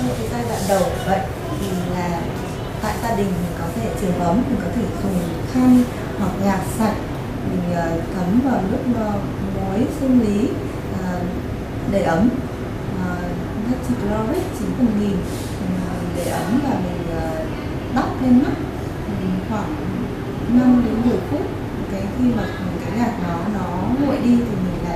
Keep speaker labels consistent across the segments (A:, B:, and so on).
A: những cái giai đoạn đầu của bệnh thì là tại gia đình mình có thể trường ấm, mình có thể dùng khăn hoặc gạt sạch, mình thấm vào nước muối sinh lý để ấm, natri chloric 9/1000 để ấm, và mình đắp lên mắt khoảng 5 đến 10 phút. Cái khi mà cái gạt nó nguội đi thì mình lại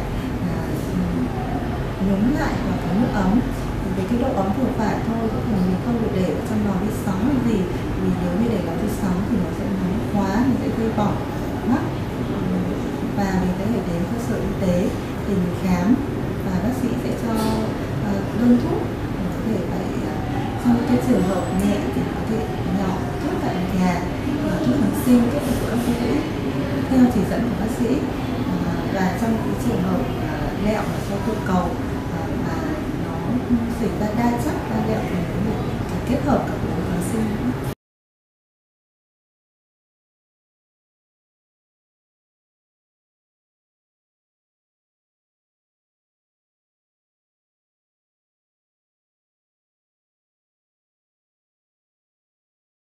A: nhúng lại vào cái nước ấm với cái độ ấm vừa phải thôi, mình không được để trong lò vi sóng hay gì, vì nếu như để lò vi sóng thì nó sẽ nóng quá, mình sẽ gây bỏng mắt. Và mình sẽ phải đến cơ sở y tế để mình khám, và bác sĩ sẽ cho đơn thuốc. Mình có thể phải trong cái trường hợp nhẹ thì có thể nhỏ thuốc tại nhà, thuốc kháng sinh, kết hợp của corticoid theo chỉ dẫn của bác sĩ. Và trong cái trường hợp lẹo ở sau tụ cầu mà nó xảy ra đa chất